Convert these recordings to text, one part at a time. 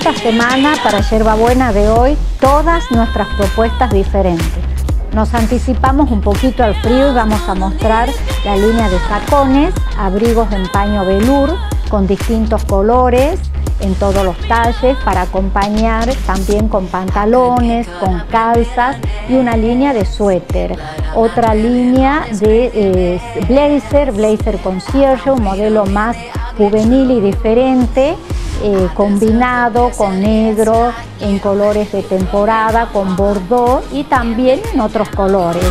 esta semana, para Yerba Buena de hoy, todas nuestras propuestas diferentes. Nos anticipamos un poquito al frío y vamos a mostrar la línea de sacones, abrigos en paño velour con distintos colores, en todos los talles, para acompañar también con pantalones, con calzas y una línea de suéter. Otra línea de blazer concierge, un modelo más juvenil y diferente, combinado con negro, en colores de temporada, con bordó y también en otros colores.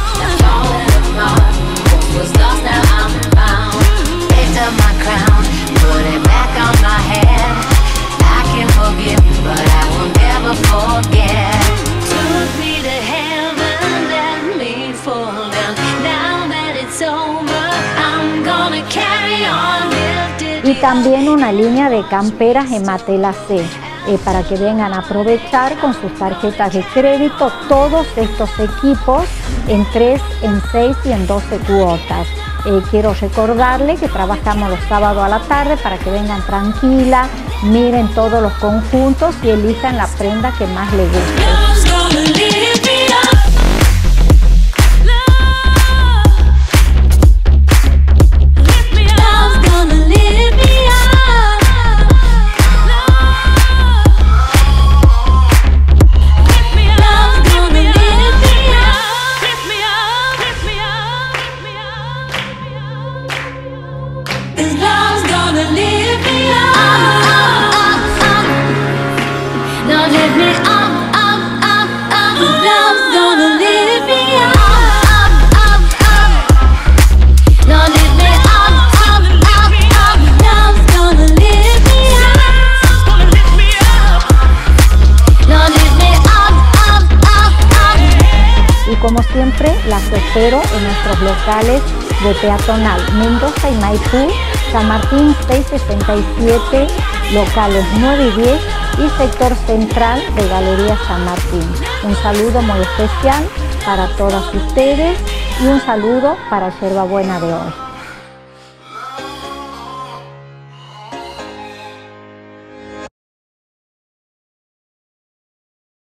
Y también una línea de camperas en Matelassé, para que vengan a aprovechar con sus tarjetas de crédito todos estos equipos en 3, en 6 y en 12 cuotas. Quiero recordarles que trabajamos los sábados a la tarde para que vengan tranquilas, miren todos los conjuntos y elijan la prenda que más les guste. Como siempre, las espero en nuestros locales de Peatonal, Mendoza y Maipú, San Martín 667, locales 9 y 10 y sector central de Galería San Martín. Un saludo muy especial para todas ustedes y un saludo para Yerba Buena de hoy.